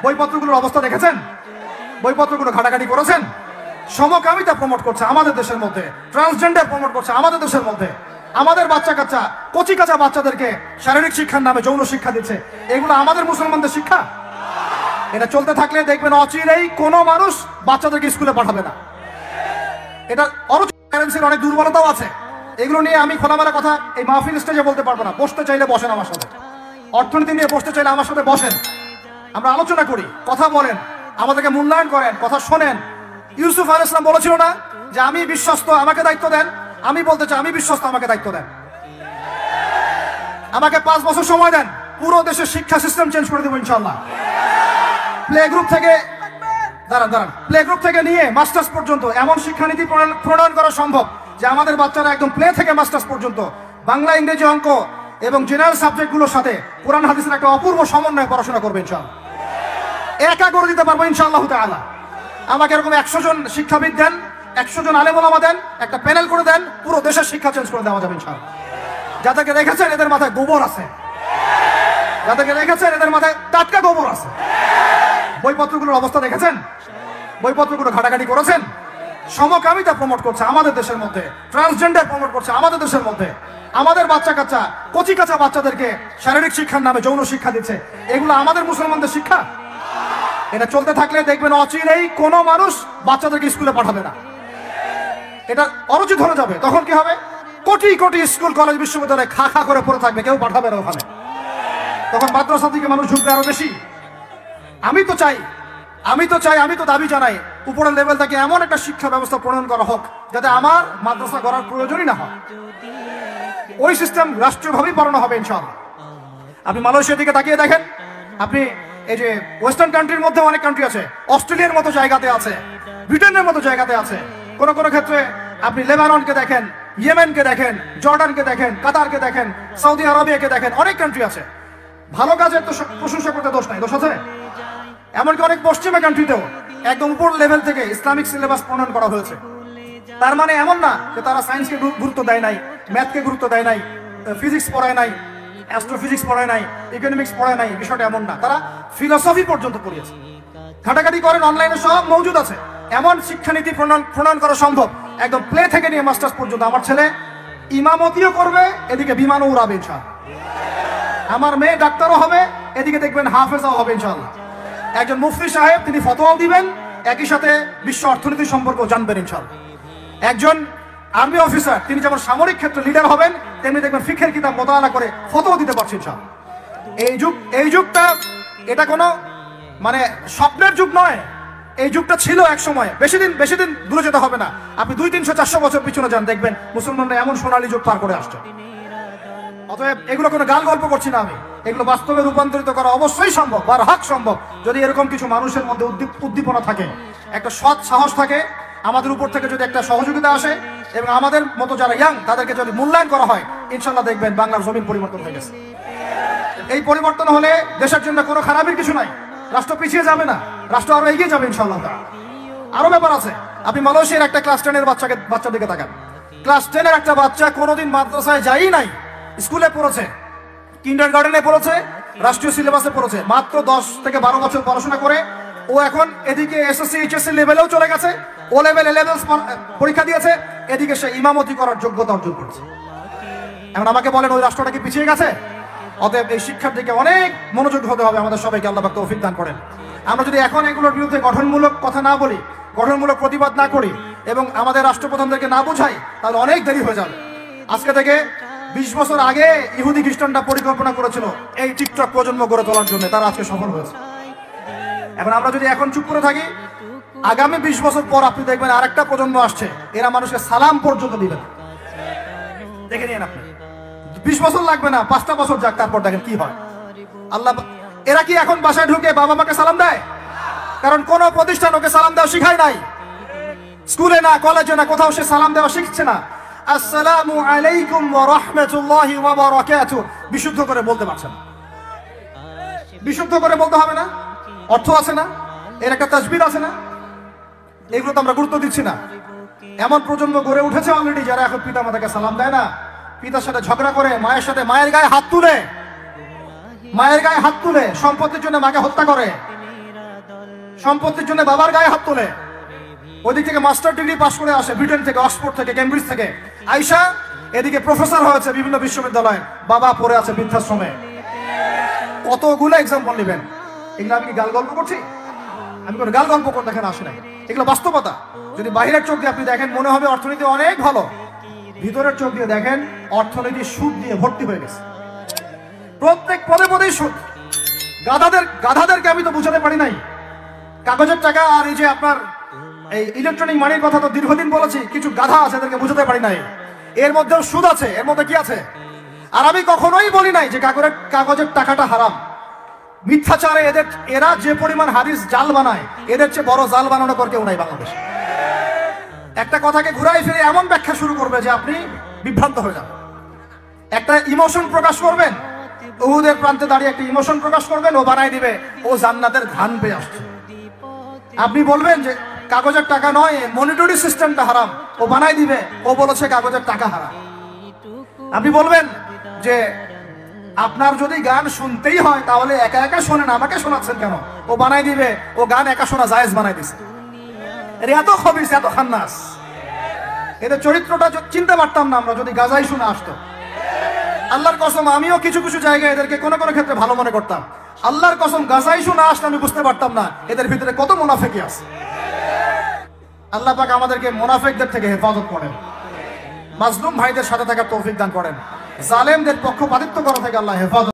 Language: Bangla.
বইপত্রগুলোর অবস্থা দেখেছেন? বইপত্রগুলো ঘাটাঘাটি করেছেন? সমকামিতা প্রমোট করছে আমাদের দেশের মধ্যে, ট্রান্সজেন্ডার প্রমোট করছে আমাদের দেশের মধ্যে, আমাদের বাচ্চা কাচ্চা কচি কাঁচা বাচ্চাদেরকে শারীরিক শিক্ষার নামে যৌন শিক্ষা দিচ্ছে। এগুলো আমাদের মুসলমানদের শিক্ষা? এটা চলতে থাকলে দেখবেন অচিরেই কোনো মানুষ বাচ্চাদেরকে স্কুলে পাঠাবে না। এটা প্যারেন্টসের অনেক দুর্বলতাও আছে। এগুলো নিয়ে আমি খোলামেলা কথা এই মাহফিল স্টেজে বলতে পারবো না। বসতে চাইলে বসেন আমার সাথে, অর্থনীতি নিয়ে বসতে চাইলে আমার সাথে বসেন, আমরা আলোচনা করি, কথা বলেন, আমাদেরকে মূল্যায়ন করেন, কথা শোনেন। ইউসুফ আলাইহিস সালাম বলেছিল না যে আমি বিশ্বস্ত, আমাকে দায়িত্ব দেন? আমি বলতে চাই আমি বিশ্বস্ত, আমাকে দায়িত্ব দেন। আমাকে 5 বছর সময় দেন, পুরো দেশের শিক্ষা সিস্টেম চেঞ্জ করে দেবো ইনশাআল্লাহ। প্লে গ্রুপ থেকে নিয়ে মাস্টার্স পর্যন্ত এমন শিক্ষানীতি প্রণয়ন করা সম্ভব যে আমাদের বাচ্চারা একদম প্লে থেকে মাস্টার্স পর্যন্ত বাংলা, ইংরেজি, অঙ্ক এবং জেনারেল সাবজেক্টগুলোর সাথে কোরআন হাদিসের একটা অপূর্ব সমন্বয়ে পড়াশোনা করবে ইনশাআল্লাহ। একা করে দিতে পারবো ইনশাআল্লাহ তাআলা। আমাকে এরকম 100 জন শিক্ষাবিদ দেন, 100 জন আলেম ওলামা দেন, একটা প্যানেল করে দেন, পুরো দেশের শিক্ষা চেঞ্জ করে দেওয়া যাবে ইনশাআল্লাহ। যাদেরকে রেখেছেন এদের মাথায় গোবর আছে, যাদেরকে রেখেছেন এদের মাথায় টাটকা গোবর আছে। বইপত্রগুলোর অবস্থা দেখেছেন? বইপত্রগুলো ঘাটাঘাটি করেছেন? সমকামিতা প্রমোট করছে আমাদের দেশের মধ্যে, ট্রান্সজেন্ডার প্রমোট করছে আমাদের দেশের মধ্যে, আমাদের বাচ্চা কাচ্চা কচি কাঁচা বাচ্চাদেরকে শারীরিক শিক্ষার নামে যৌন শিক্ষা দিচ্ছে। এগুলো আমাদের মুসলমানদের শিক্ষা? এটা চলতে থাকলে দেখবেন অচিরেই কোনো মানুষ বাচ্চাদেরকে স্কুলে পাঠাবে না। এটা অরুচি ধরে যাবে। তখন কি হবে? কোটি কোটি স্কুল, কলেজ, বিশ্ববিদ্যালয়ে খা খা করে পড়ে থাকবে, কেউ পাঠাবে না ওখানে। তখন মাদ্রাসা থেকে মানুষ ঢুকবে আরো বেশি। আমি তো দাবি জানাই উপরের লেভেল থেকে এমন একটা শিক্ষা ব্যবস্থা প্রণয়ন করা হোক যাতে আমার মাদ্রাসা করার প্রয়োজনই না হয়। ওই সিস্টেম রাষ্ট্রীয়ভাবেই পড়ানো হবে ইনশাআল্লাহ। আপনি মালয়েশিয়ার দিকে তাকিয়ে দেখেন, আপনি এই যে ওয়েস্টার্ন কান্ট্রির মধ্যে অনেক কান্ট্রি আছে, অস্ট্রেলিয়ার মতো জায়গাতে আছে, ব্রিটেনের মতো জায়গাতে আছে, কোন কোন ক্ষেত্রে আপনি লেবাননকে দেখেন, ইয়েমেনকে দেখেন, জর্ডানকে দেখেন, কাতারকে দেখেন, সৌদি আরবিয়াকে দেখেন, অনেক কান্ট্রি আছে। ভালো কাজের তো প্রশংসা করতে দোষ নাই, দোষ আছে? এমনকি অনেক পশ্চিমা কান্ট্রিতেও একদম উপর লেভেল থেকে ইসলামিক সিলেবাস প্রণয়ন করা হয়েছে। তার মানে এমন না যে তারা সায়েন্সকে গুরুত্ব দেয় নাই, ম্যাথকে গুরুত্ব দেয় নাই, ফিজিক্স পড়ায় নাই, অ্যাস্ট্রোফিজিক্স পড়ায় নাই, ইকোনমিক্স পড়ায় নাই। বিষয়টা এমন না, তারা ফিলোসফি পর্যন্ত পড়িয়েছে। ঘাটাঘাটি করেন, অনলাইনে সব মজুদ আছে। এমন শিক্ষানীতি প্রণয়ন করা সম্ভব একদম প্লে থেকে নিয়ে মাস্টার্স পর্যন্ত। আমার ছেলে ইমামতিও করবে, এদিকে বিমানও উড়াবে ইনশাআল্লাহ। আমার মেয়ে ডাক্তারও হবে, এদিকে দেখবেন হাফেজাও হবে ইনশাআল্লাহ। একজন মুফতি সাহেব, তিনি ফতোয়াও দিবেন, একই সাথে বিশ্ব অর্থনীতি সম্পর্ক জানবেন ইনশাআল্লাহ। একজন আর্মি অফিসার, তিনি যেমন সামরিক ক্ষেত্রে লিডার হবেন, তেমনি দেখবেন ফিকহের কিতাব মোতালা করে ফতোয়া দিতে পারছেন ইনশাআল্লাহ। এই যুগটা এটা কোনো মানে স্বপ্নের যুগ নয়। এই যুগটা ছিল এক সময়। বেশি দিন দূরে যেতে হবে না, আপনি 200-300-400 বছর পিছনে যান, দেখবেন মুসলমানরা এমন সোনালী যুগ পার করে আসছে। অতএব এগুলো কোনো গাল গল্প করছি না আমি, এগুলো বাস্তবে রূপান্তরিত করা অবশ্যই সম্ভব, বারহাক সম্ভব, যদি এরকম কিছু মানুষের মধ্যে উদ্দীপনা থাকে, একটা সৎ সাহস থাকে, আমাদের উপর থেকে যদি একটা সহযোগিতা আসে এবং আমাদের মতো যারা ইয়াং তাদেরকে যদি মূল্যায়ন করা হয়, ইনশাল্লাহ দেখবেন বাংলার জমিন পরিবর্তন হয়ে গেছে। এই পরিবর্তন হলে দেশের জন্য কোনো খারাপের কিছু নাই, রাষ্ট্র পিছিয়ে যাবে না, রাষ্ট্র আরো এগিয়ে যাবে ইনশাল্লাহ। আরো ব্যাপার আছে। আপনি মালয়েশিয়ার একটা ক্লাস 10-এর বাচ্চার দিকে তাকান। ক্লাস 10-এর একটা বাচ্চা কোনোদিন মাদ্রাসায় যাই নাই, স্কুলে পড়েছে, কিন্ডারগার্টেনে পড়েছে, রাষ্ট্রীয় সিলেবাসে পড়েছে, মাত্র 10 থেকে 12 বছর পড়াশোনা করে ও এখন এদিকে এসএসসি এইচএসসি লেভেলেও চলে গেছে, ও লেভেল এ লেভেল পরীক্ষা দিয়েছে, এদিকে সে ইমামতি করার যোগ্যতা অর্জন করেছে। এখন আমাকে বলেন ওই রাষ্ট্রটা কি পিছিয়ে গেছে? অতএব এই শিক্ষার দিকে অনেক মনোযোগ হতে হবে আমাদের সবাইকে, আল্লাহ পাক তৌফিক দান করেন। আমরা যদি এখন এগুলোর বিরুদ্ধে গঠনমূলক কথা না বলি, গঠনমূলক প্রতিবাদ না করি এবং আমাদের রাষ্ট্রপ্রধানদেরকে না বোঝাই, তাহলে অনেক দেরি হয়ে যাবে। আজকে থেকে 20 বছর আগে ইহুদি খ্রিস্টানরা পরিকল্পনা করেছিল এই টিকটক প্রজন্ম গড়ে তোলার জন্য, তারা আজকে সফল হয়েছে। এখন আমরা যদি এখন চুপ করে থাকি, আগামী 20 বছর পর আপনি দেখবেন আরেকটা প্রজন্ম আসছে, এরা মানুষকে সালাম পর্যন্ত দিবে না। দেখে নিন আপনি, 20 বছর লাগবে না, 5টা বছর যাক, তারপর দেখেন কি হয়। আল্লাহ, এরা কি এখন বাসায় ঢুকে বাবা মাকে সালাম দেয়? কারণ কোন প্রতিষ্ঠান ওকে সালাম দেওয়া শিখায় নাই, স্কুলে না, কলেজে না, কোথাও সে সালাম দেওয়া শিখছে না। আসসালামু আলাইকুম ওয়া রাহমাতুল্লাহি ওয়া বারাকাতুহু বিশুদ্ধ করে বলতে পারছেন, বিশুদ্ধ করে বলতে হবে না? অর্থ আছে না, এর একটা তাসবিহ আছে না? এগুলো তো আমরা গুরুত্ব দিচ্ছি না। এমন প্রজন্ম গড়ে উঠেছে অলরেডি যারা এখন পিতা মাতাকে সালাম দেয় না, পিতার সাথে ঝগড়া করে, মায়ের সাথে, মায়ের গায়ে হাত তুলে, সম্পত্তির জন্য মাকে হত্যা করে। সম্পত্তির জন্য বাবার গায়ে হাত তোলে, ওইদিক থেকে মাস্টার ডিগ্রি পাশ করে আসে ব্রিটেন থেকে, অক্সফোর্ড থেকে, কেমব্রিজ থেকে আইসা এদিকে প্রফেসর হয়েছে বিভিন্ন বিশ্ববিদ্যালয়ে, বাবা পড়ে আছে বৃদ্ধাশ্রমে। কতগুলো এক্সাম্পল নেবেন। এগুলো আমি কি গাল গল্প করছি? আমি কোনো গাল গল্প করতে এখানে আসি নাই, এগুলো বাস্তবতা। যদি বাহিরের চোখ দিয়ে আপনি দেখেন মনে হবে অর্থনীতি অনেক ভালো, ভিতরের চোখ দিয়ে দেখেন অর্থনীতি সুদ দিয়ে ভর্তি হয়ে গেছে, প্রত্যেক পদে পদেই সুদ। গাধাদেরকে আমি তো বুঝাতে পারি নাই, কাগজের টাকা আর এই যে আপনার এই ইলেকট্রনিক মানির কথা তো দীর্ঘদিন বলেছি, কিছু গাধা আছে এদেরকে বুঝাতে পারি নাই, এর মধ্যেও সুদ আছে। এর মধ্যে কি আছে? আর আমি কখনোই বলি নাই যে কাগজের টাকাটা হারাম। মিথ্যাচারে এরা যে পরিমাণ হাদিস জাল বানায়, এদের চেয়ে বড় জাল বানানো করে কেউ নাই বাংলাদেশে। একটা কথাকে ঘুরাই ফিরে এমন ব্যাখ্যা শুরু করবে যে আপনি বিভ্রান্ত হয়ে যাবেন। একটা ইমোশন প্রকাশ করবেন, উহুদের প্রান্তে দাঁড়িয়ে একটা ইমোশন প্রকাশ করবেন, ও বানাই দিবে ও জান্নাতের ঘ্রাণ পেয়ে আসছে। আপনি বলবেন যে কাগজের টাকা নয়, মনিটরি সিস্টেমটা হারাম, ও বানাই দিবে ও বলেছে কাগজের টাকা হারাম। আপনি বলবেন যে আপনার যদি গান শুনতেই হয় তাহলে একা একা শোনেন, আমাকে শোনাচ্ছেন কেন, ও বানাই দিবে ও গান একা শোনা জায়েজ বানাই দিছে। এত খবিস, এত খান্নাস, এদের চরিত্রটা চিনতে পারতাম না আমরা যদি গাজাই শুনে আসতো। আল্লাহর কসম আমিও কিছু কিছু জায়গায় এদেরকে কোনো কোনো ক্ষেত্রে ভালো মনে করতাম। আল্লাহর কসম গাজাই শুনে আসলে আমি বুঝতে পারতাম না এদের ভিতরে কত মুনাফিকি আছে। আল্লাহ পাক আমাদেরকে মুনাফিকদের থেকে হেফাজত করেন, মাজলুম ভাইদের সাথে থাকার তৌফিক দান করেন, জালেমদের পক্ষপাতিত্ব করা থেকে আল্লাহ হেফাজত